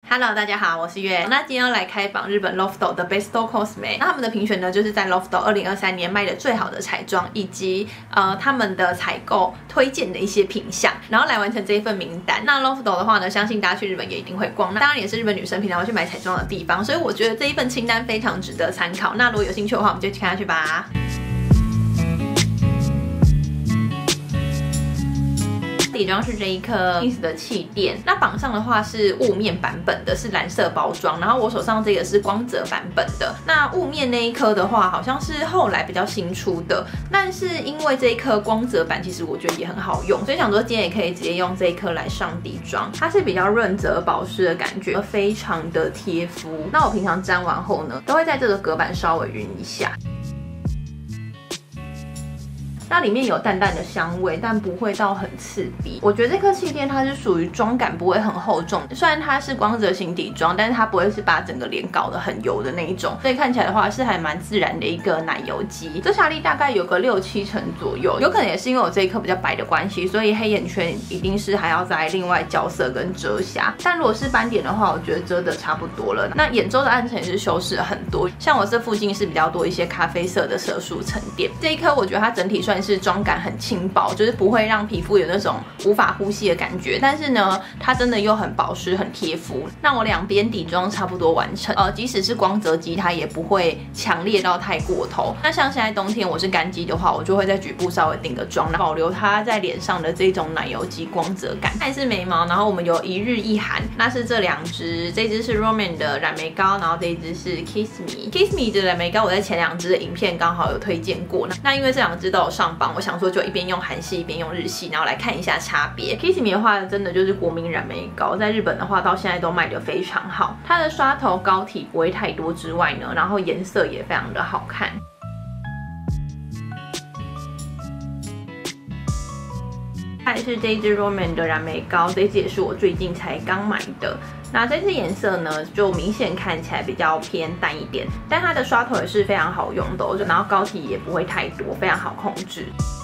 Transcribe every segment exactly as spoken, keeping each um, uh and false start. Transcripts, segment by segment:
Hello， 大家好，我是月。那今天要来开榜日本 Loft 的 Besto Cosme。那他们的评选呢，就是在 Loft 二零二三年卖的最好的彩妆，以及呃他们的采购推荐的一些品项，然后来完成这一份名单。那 Loft 的话呢，相信大家去日本也一定会逛，那当然也是日本女生平常会去买彩妆的地方，所以我觉得这一份清单非常值得参考。那如果有兴趣的话，我们就一起看下去吧。底妆是这一颗 Kings 的气垫，那榜上的话是雾面版本的，是蓝色包装，然后我手上这个是光泽版本的。那雾面那一颗的话，好像是后来比较新出的，但是因为这一颗光泽版其实我觉得也很好用，所以想说今天也可以直接用这一颗来上底妆。它是比较润泽保湿的感觉，非常的贴肤。那我平常沾完后呢，都会在这个隔板稍微晕一下。那里面有淡淡的香味，但不会到很刺鼻。我觉得这颗气垫它是属于妆感不会很厚重，虽然它是光泽型底妆，但是它不会是把整个脸搞得很油的那一种，所以看起来的话是还蛮自然的一个奶油肌。遮瑕力大概有个六七成左右，有可能也是因为我这一颗比较白的关系，所以黑眼圈一定是还要再另外校色跟遮瑕。但如果是斑点的话，我觉得遮的差不多了。那眼周的暗沉也是修饰了很多，像我这附近是比较多一些咖啡色的色素沉淀。这一颗我觉得它整体算是妆感很轻薄，就是不会让皮肤有那种无法呼吸的感觉，但是呢，它真的又很保湿、很贴肤。那我两边底妆差不多完成，呃，即使是光泽肌，它也不会强烈到太过头。那像现在冬天我是干肌的话，我就会在局部稍微定个妆，保留它在脸上的这种奶油肌光泽感。它也是眉毛，然后我们有一日一寒，那是这两支，这支是 Roman 的染眉膏，然后这一支是 Kiss Me。Kiss Me 的染眉膏我在前两支的影片刚好有推荐过，那因为这两支都有上榜，我想。想说就一边用韩系一边用日系，然后来看一下差别。Kiss Me 的话真的就是国民染眉膏，在日本的话到现在都卖得非常好。它的刷头膏体不会太多之外呢，然后颜色也非常的好看。再来是这一支 Roman 的染眉膏，这一支也是我最近才刚买的。那这支颜色呢，就明显看起来比较偏淡一点，但它的刷头也是非常好用的哦，然后膏体也不会太多，非常好控制。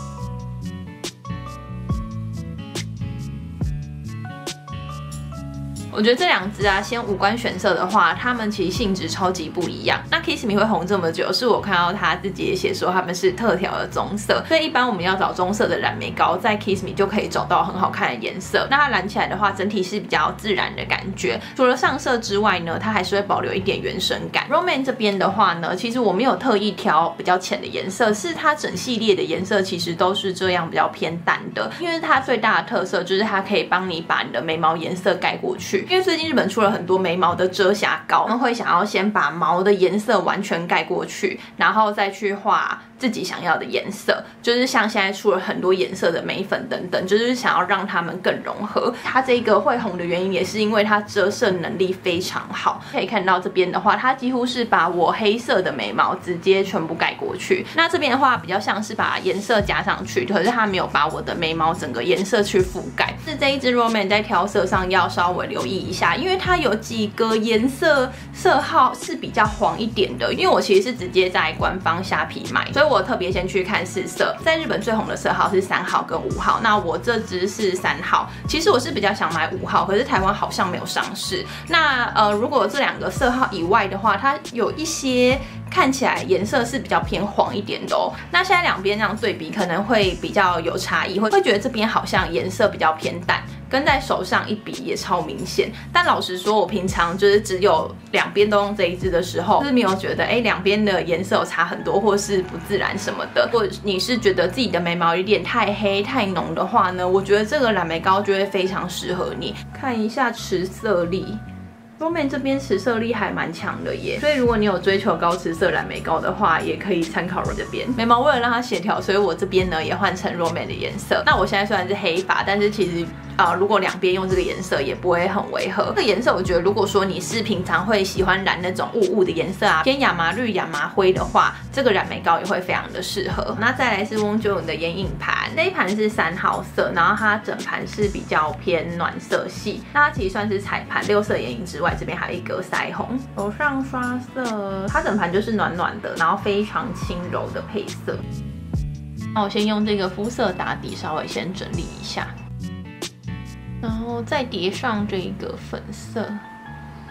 我觉得这两支啊，先五官选色的话，它们其实性质超级不一样。那 Kiss Me 会红这么久，是我看到他自己也写说他们是特调的棕色，所以一般我们要找棕色的染眉膏，在 Kiss Me 就可以找到很好看的颜色。那它染起来的话，整体是比较自然的感觉。除了上色之外呢，它还是会保留一点原生感。Roman 这边的话呢，其实我没有特意挑比较浅的颜色，是它整系列的颜色其实都是这样比较偏淡的，因为它最大的特色就是它可以帮你把你的眉毛颜色盖过去。因为最近日本出了很多眉毛的遮瑕膏，他们会想要先把毛的颜色完全盖过去，然后再去画自己想要的颜色，就是像现在出了很多颜色的眉粉等等，就是想要让它们更融合。它这个会红的原因也是因为它遮色能力非常好。可以看到这边的话，它几乎是把我黑色的眉毛直接全部盖过去。那这边的话比较像是把颜色加上去，可是它没有把我的眉毛整个颜色去覆盖。是这一支 Roman 在挑色上要稍微留意一下，因为它有几个颜色色号是比较黄一点的。因为我其实是直接在官方虾皮买，所以我特别先去看试色。在日本最红的色号是三号跟五号，那我这支是三号。其实我是比较想买五号，可是台湾好像没有上市。那呃，如果这两个色号以外的话，它有一些看起来颜色是比较偏黄一点的哦。那现在两边这样对比，可能会比较有差异，会会觉得这边好像颜色比较偏淡。跟在手上一比也超明显，但老实说，我平常就是只有两边都用这一支的时候，就是没有觉得哎两边的颜色有差很多，或是不自然什么的。或者你是觉得自己的眉毛有点太黑太浓的话呢，我觉得这个染眉膏就会非常适合你。看一下持色力。Roman 这边持色力还蛮强的耶，所以如果你有追求高持色染眉膏的话，也可以参考 Roman 这边。眉毛为了让它协调，所以我这边呢也换成 Roman 的颜色。那我现在虽然是黑发，但是其实啊、呃，如果两边用这个颜色也不会很违和。这个颜色我觉得，如果说你是平常会喜欢染那种雾雾的颜色啊，偏亚麻绿、亚麻灰的话，这个染眉膏也会非常的适合。那再来是 Wonjour 的眼影盘，这一盘是三号色，然后它整盘是比较偏暖色系。那它其实算是彩盘，六色眼影之外，这边还有一个腮红。手上刷色，它整盘就是暖暖的，然后非常轻柔的配色。那我先用这个肤色打底，稍微先整理一下。然后再叠上这个粉色，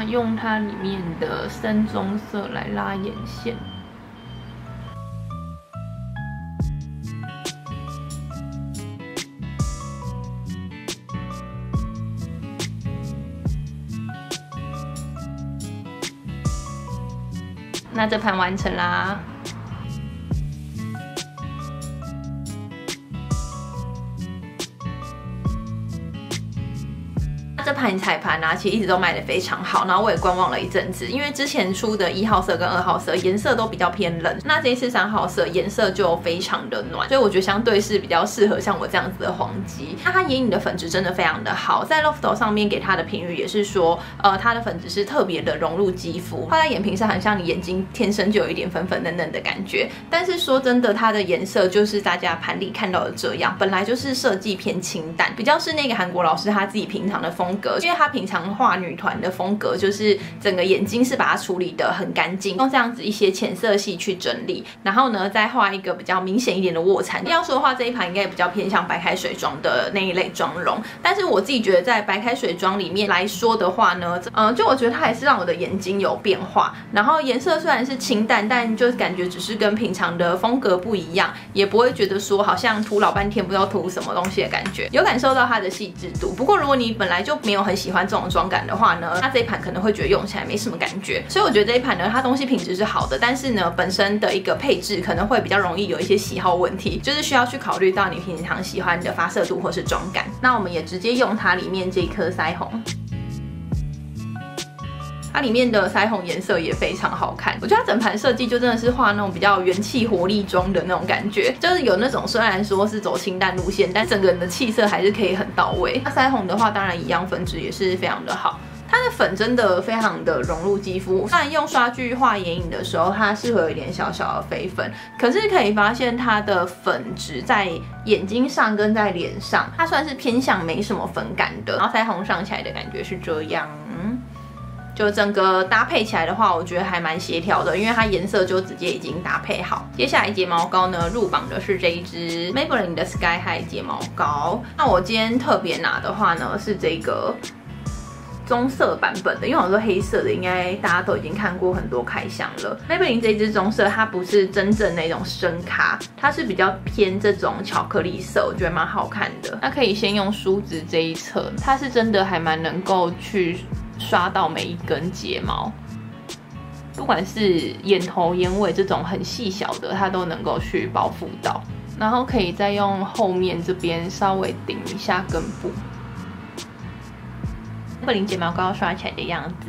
用它里面的深棕色来拉眼线。那这盘完成啦。这盘彩盘啊，其实一直都卖得非常好，然后我也观望了一阵子，因为之前出的一号色跟二号色颜色都比较偏冷，那这一次三号色颜色就非常的暖，所以我觉得相对是比较适合像我这样子的黄肌。那它眼影的粉质真的非常的好，在 Loft 上面给它的评语也是说，呃，它的粉质是特别的融入肌肤，画在眼皮上很像你眼睛天生就有一点粉粉嫩嫩的感觉。但是说真的，它的颜色就是大家盘里看到的这样，本来就是设计偏清淡，比较是那个韩国老师他自己平常的风格。因为他平常画女团的风格就是整个眼睛是把它处理得很干净，用这样子一些浅色系去整理，然后呢再画一个比较明显一点的卧蚕。要说的话，这一盘应该比较偏向白开水妆的那一类妆容，但是我自己觉得在白开水妆里面来说的话呢，嗯、呃，就我觉得它还是让我的眼睛有变化，然后颜色虽然是清淡，但就是感觉只是跟平常的风格不一样，也不会觉得说好像涂老半天不知道涂什么东西的感觉，有感受到它的细致度。不过如果你本来就没有很喜欢这种妆感的话呢，那这一盘可能会觉得用起来没什么感觉。所以我觉得这一盘呢，它东西品质是好的，但是呢，本身的一个配置可能会比较容易有一些喜好问题，就是需要去考虑到你平常喜欢的发色度或是妆感。那我们也直接用它里面这一颗腮红。它里面的腮红颜色也非常好看，我觉得它整盘设计就真的是画那种比较元气活力妆的那种感觉，就是有那种虽然说是走清淡路线，但整个人的气色还是可以很到位。那腮红的话，当然一样粉质也是非常的好。它的粉真的非常的融入肌肤，虽然用刷具画眼影的时候，它是会有一点小小的飞粉，可是可以发现它的粉质在眼睛上跟在脸上，它算是偏向没什么粉感的。然后腮红上起来的感觉是这样。就整个搭配起来的话，我觉得还蛮协调的，因为它颜色就直接已经搭配好。接下来睫毛膏呢，入榜的是这一支 Maybelline 的 Sky High 睫毛膏。那我今天特别拿的话呢，是这个棕色版本的，因为我说黑色的应该大家都已经看过很多开箱了。Maybelline 这一支棕色，它不是真正那种深咖，它是比较偏这种巧克力色，我觉得蛮好看的。那可以先用梳子这一侧，它是真的还蛮能够去刷到每一根睫毛，不管是眼头、眼尾这种很细小的，它都能够去包覆到。然后可以再用后面这边稍微顶一下根部。Maybelline 睫毛膏刷起来的样子。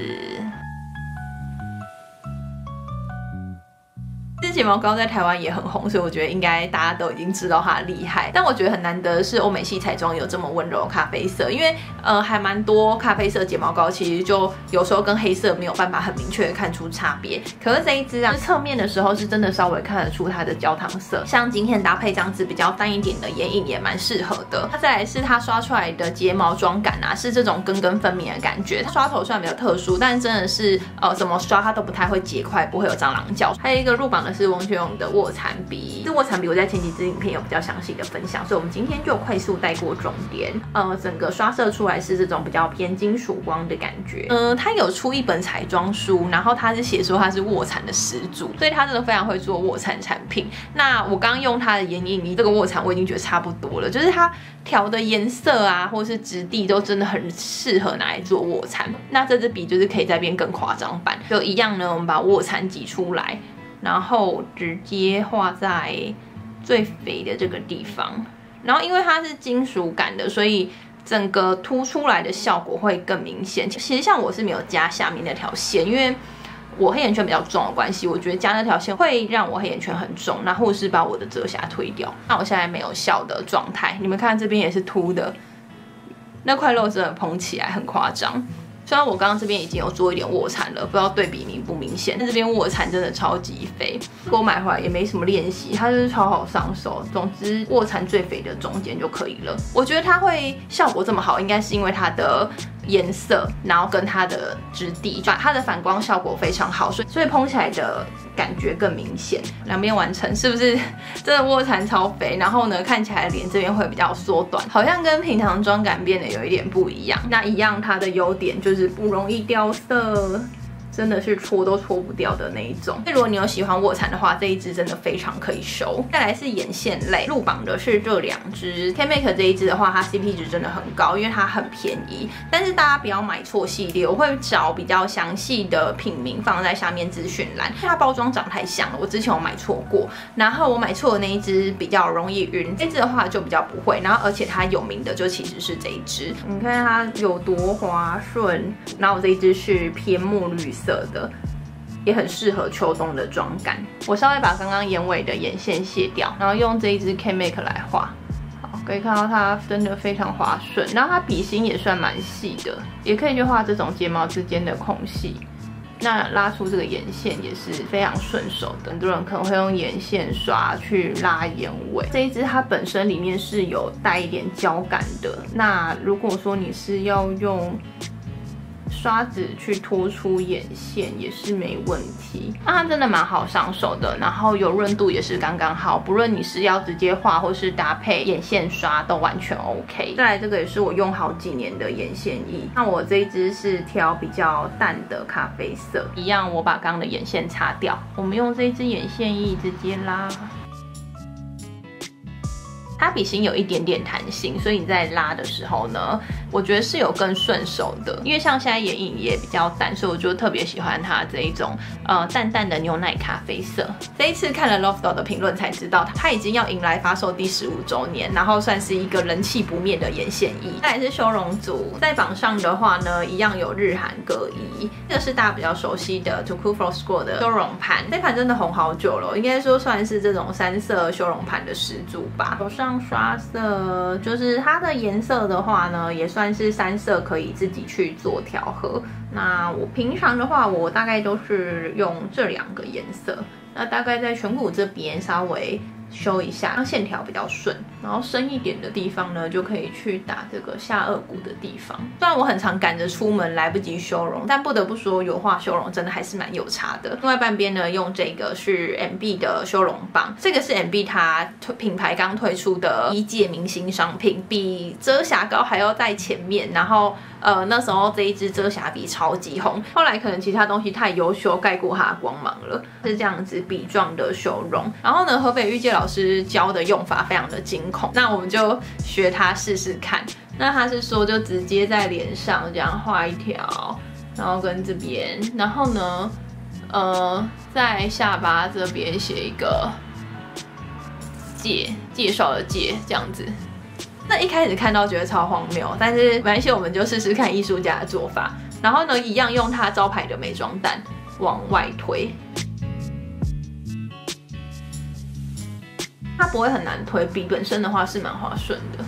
这支睫毛膏在台湾也很红，所以我觉得应该大家都已经知道它的厉害。但我觉得很难得的是欧美系彩妆有这么温柔的咖啡色，因为呃还蛮多咖啡色睫毛膏其实就有时候跟黑色没有办法很明确的看出差别。可是这一支啊，侧面的时候是真的稍微看得出它的焦糖色，像今天搭配这样子比较淡一点的眼影也蛮适合的。它再来是它刷出来的睫毛妆感啊，是这种根根分明的感觉。它刷头虽然比较特殊，但真的是呃怎么刷它都不太会结块，不会有蟑螂脚。还有一个入榜的是翁泉勇的卧蚕笔，这卧蚕笔我在前几支影片有比较详细的分享，所以我们今天就快速带过重点。呃，整个刷色出来是这种比较偏金属光的感觉。呃，它有出一本彩妆书，然后它是写说它是卧蚕的始祖，所以它真的非常会做卧蚕产品。那我刚刚用它的眼影离这个卧蚕我已经觉得差不多了，就是它调的颜色啊，或是质地都真的很适合拿来做卧蚕。那这支笔就是可以再变更夸张版，就一样呢，我们把卧蚕挤出来。然后直接画在最肥的这个地方，然后因为它是金属感的，所以整个凸出来的效果会更明显。其实像我是没有加下面那条线，因为我黑眼圈比较重的关系，我觉得加那条线会让我黑眼圈很重，那或者是把我的遮瑕推掉。那我现在没有笑的状态，你们看这边也是凸的，那块肉真的蓬起来很夸张。虽然我刚刚这边已经有做一点卧蚕了，不知道对比明不明显，但这边卧蚕真的超级肥，我买回来也没什么练习，它就是超好上手。总之，卧蚕最肥的中间就可以了。我觉得它会效果这么好，应该是因为它的颜色，然后跟它的质地，它的反光效果非常好，所以所以蓬起来的感觉更明显。两边完成是不是真的卧蚕超肥？然后呢，看起来脸这边会比较缩短，好像跟平常妆感变得有一点不一样。那一样，它的优点就是不容易掉色。真的是搓都搓不掉的那一种。如果你有喜欢卧蚕的话，这一支真的非常可以收。再来是眼线类，入榜的是这两支。K Make 这一支的话，它 C P 值真的很高，因为它很便宜。但是大家不要买错系列，我会找比较详细的品名放在下面资讯栏。它包装长太像了，我之前有买错过。然后我买错的那一支比较容易晕，这支的话就比较不会。然后而且它有名的就其实是这一支，你看它有多滑顺。然后我这一支是偏墨绿色。色的也很适合秋冬的妆感。我稍微把刚刚眼尾的眼线卸掉，然后用这一支 K Make 来画。好，可以看到它真的非常滑顺，然后它笔芯也算蛮细的，也可以去画这种睫毛之间的空隙。那拉出这个眼线也是非常顺手的。很多人可能会用眼线刷去拉眼尾，这一支它本身里面是有带一点胶感的。那如果说你是要用刷子去拖出眼线也是没问题，那它真的蛮好上手的，然后油润度也是刚刚好，不论你是要直接画或是搭配眼线刷都完全 OK。再来这个也是我用好几年的眼线液，那我这一支是挑比较淡的咖啡色，一样我把刚刚的眼线擦掉，我们用这一支眼线液直接拉。它笔芯有一点点弹性，所以你在拉的时候呢，我觉得是有更顺手的。因为像现在眼影也比较淡，所以我就特别喜欢它这一种呃淡淡的牛奶咖啡色。这一次看了 Loft 的评论才知道，它已经要迎来发售第十五周年，然后算是一个人气不灭的眼线液。再来是修容组，在榜上的话呢，一样有日韩各一。这个是大家比较熟悉的 Too Cool for School 的修容盘，这盘真的红好久了，应该说算是这种三色修容盘的始祖吧。手上刷色就是它的颜色的话呢，也算是三色可以自己去做调和。那我平常的话，我大概都是用这两个颜色，那大概在颧骨这边稍微修一下，让线条比较顺，然后深一点的地方呢，就可以去打这个下颚骨的地方。虽然我很常赶着出门来不及修容，但不得不说油画修容真的还是蛮有差的。另外半边呢，用这个是 M B 的修容棒，这个是 M B 它品牌刚推出的一届明星商品，比遮瑕膏还要在前面。然后呃那时候这一支遮瑕笔超级红，后来可能其他东西太优秀盖过它的光芒了，是这样子笔状的修容。然后呢，河北玉界老师教的用法非常的惊恐，那我们就学他试试看。那他是说就直接在脸上这样画一条，然后跟这边，然后呢，呃，在下巴这边写一个介，介绍的介这样子。那一开始看到觉得超荒谬，但是没关系，我们就试试看艺术家的做法。然后呢，一样用他招牌的美妆蛋往外推。它不会很难推，笔本身的话是蛮滑顺的。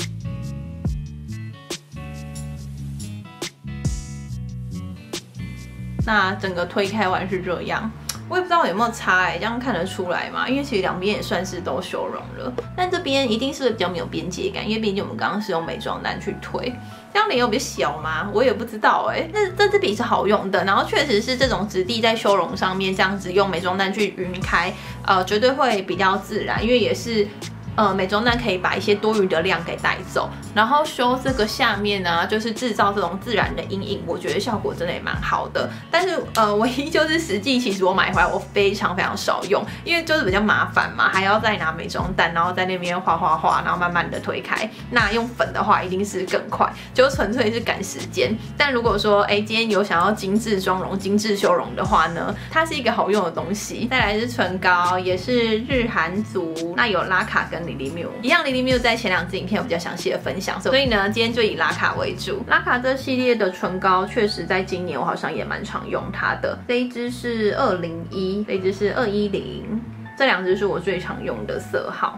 那整个推开完是这样，我也不知道有没有差哎、欸，这样看得出来嘛？因为其实两边也算是都修容了，但这边一定是比较没有边界感，因为毕竟我们刚刚是用美妆蛋去推。这样脸有比较小吗？我也不知道哎、欸。但是这支笔是好用的，然后确实是这种质地在修容上面这样子用美妆蛋去晕开，呃，绝对会比较自然，因为也是。呃，美妆蛋可以把一些多余的量给带走，然后修这个下面呢，就是制造这种自然的阴影，我觉得效果真的也蛮好的。但是呃，唯一就是实际其实我买回来我非常非常少用，因为就是比较麻烦嘛，还要再拿美妆蛋，然后在那边画画画，然后慢慢的推开。那用粉的话一定是更快，就纯粹是赶时间。但如果说哎今天有想要精致妆容、精致修容的话呢，它是一个好用的东西。再来是唇膏，也是日韩族，那有拉卡跟Lily Miu一样，Lily Miu在前两支影片有比较详细的分享，所以呢，今天就以拉卡为主。拉卡这系列的唇膏，确实在今年我好像也蛮常用它的。这一支是二零一，这一支是二一零，这两支是我最常用的色号。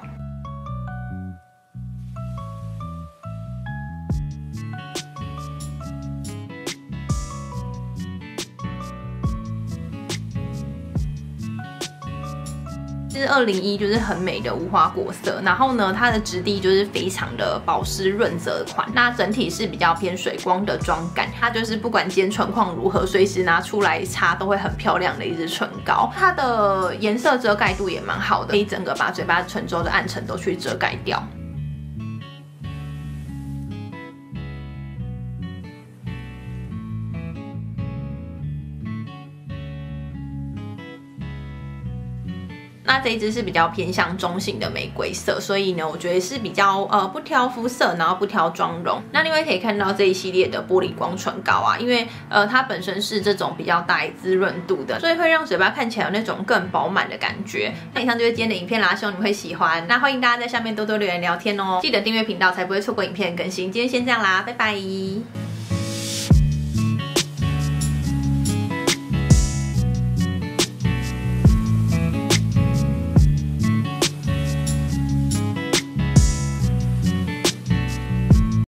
是二零一就是很美的无花果色，然后呢，它的质地就是非常的保湿润泽款，那整体是比较偏水光的妆感，它就是不管今天唇况如何，随时拿出来擦都会很漂亮的一支唇膏。它的颜色遮盖度也蛮好的，可以整个把嘴巴唇周的暗沉都去遮盖掉。那这一支是比较偏向中性的玫瑰色，所以呢，我觉得是比较呃不挑肤色，然后不挑妆容。那另外可以看到这一系列的玻璃光唇膏啊，因为呃它本身是这种比较带滋润度的，所以会让嘴巴看起来有那种更饱满的感觉。那以上就是今天的影片啦，希望你们会喜欢。那欢迎大家在下面多多留言聊天哦，记得订阅频道才不会错过影片的更新。今天先这样啦，拜拜。